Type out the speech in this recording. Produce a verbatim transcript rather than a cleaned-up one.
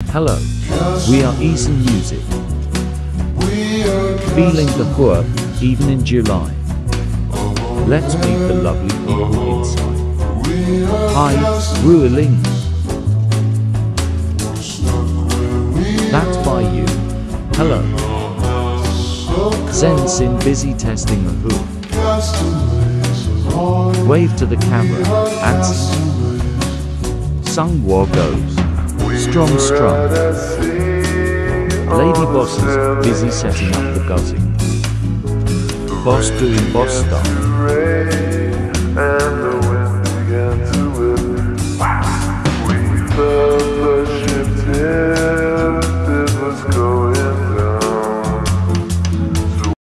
Hello, we are Eason Music. Feeling the poor, even in July. Let's meet the lovely people inside. Hi, Ruling. That's by you. Hello. Zen Sin busy testing the hoop. Wave to the camera, and Sung War goes. Strong strong. Lady bosses busy setting up the guzzing. Boss doing boss stuff.